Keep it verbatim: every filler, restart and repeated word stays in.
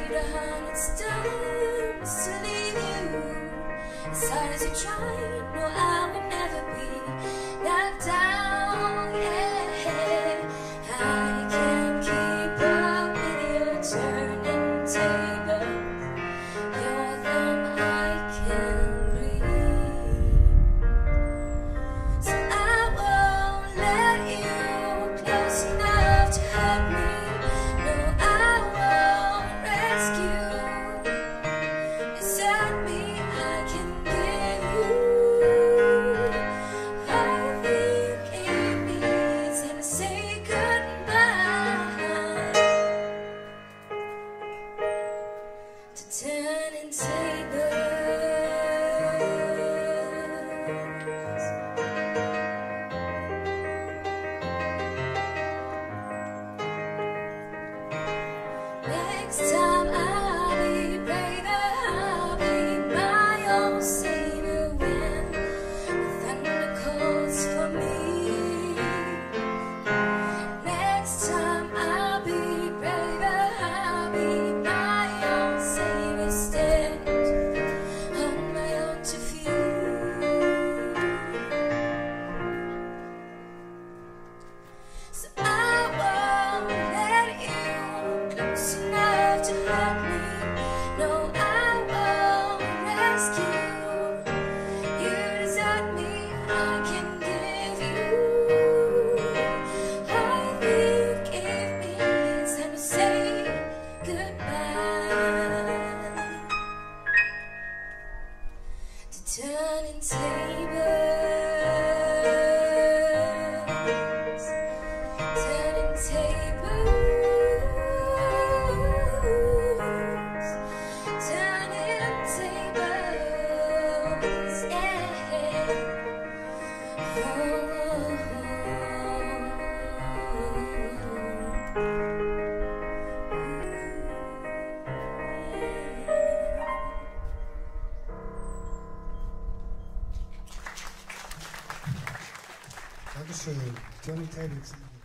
tried a hundred times to leave you. As hard as you try, no, I would never be knocked down. Yeah, I can't keep up with your turning tables. You're them I can't breathe. So I won't let you close enough to hurt me. No, I won't rescue. Inside me, I can give you. I think it means time to say goodbye, to turning tables. Next time I'll be braver, I'll be my own savior when the thunder calls for me. Next time I'll be braver, I'll be my own savior, stand on my own two feet. So I won't let you close enough to hurt me. No, I won't rescue. You desert me, I can give you. I think it means time to say goodbye, to turning tables. Turning tables, turning tables, yeah. Dankeschön. Turning Tables.